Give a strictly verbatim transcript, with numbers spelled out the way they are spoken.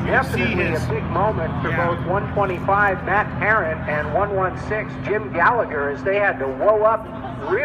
definitely his, a big moment for yeah. both one twenty-five Matt Parent and one sixteen Jim Gallagher, as they had to whoa up really